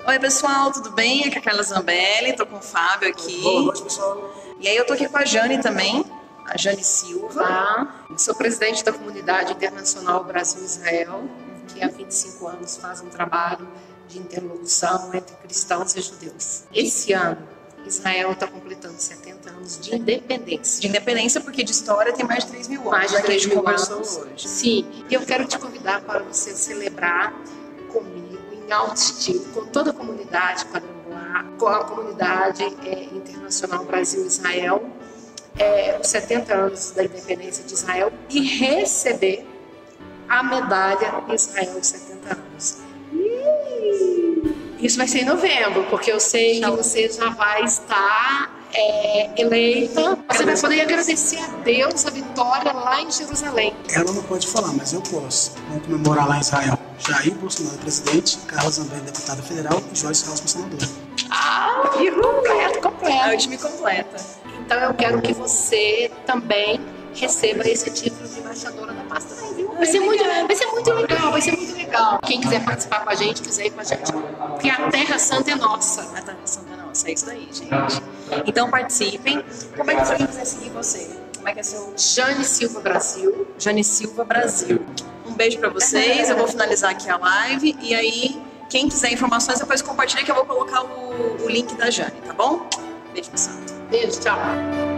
Oi, pessoal, tudo bem? Aqui é a Carla Zambelli, tô com o Fábio aqui. Boa noite, pessoal. E aí eu tô aqui com a Jane também, a Jane Silva. Sou presidente da Comunidade Internacional Brasil-Israel, que há 25 anos faz um trabalho de interlocução entre cristãos e judeus. Esse ano, Israel está completando 70 anos de independência. De independência, porque de história tem mais de 3 mil anos, Mais de 3 mil anos hoje. Sim, e eu quero te convidar para você celebrar comigo em alto estilo, com toda a comunidade quadrangular, com a comunidade internacional Brasil-Israel, os 70 anos da independência de Israel e receber a medalha Israel de 70 anos. Isso vai ser em novembro, porque eu sei que você já vai estar eleita. Você vai poder agradecer a Deus a vitória lá em Jerusalém. Ela não pode falar, mas eu posso. Vamos comemorar lá em Israel. Jair Bolsonaro, presidente, Carla Zambelli, deputada federal e Joyce Hausmann, senadora. Completo. É o time completa. Então eu quero que você também receba esse título de embaixadora da paz também, viu? Vai ser muito legal. Quem quiser participar com a gente, quiser ir com a gente. Porque a Terra Santa é nossa. A Terra Santa é nossa, é isso daí, gente. Então participem. Como é que você quiser seguir você? Como é que é seu... Jane Silva Brasil. Jane Silva Brasil. Um beijo pra vocês, eu vou finalizar aqui a live. E aí, quem quiser informações, depois compartilha que eu vou colocar o link da Jane, tá bom? Beijo, pessoal. Beijo, tchau.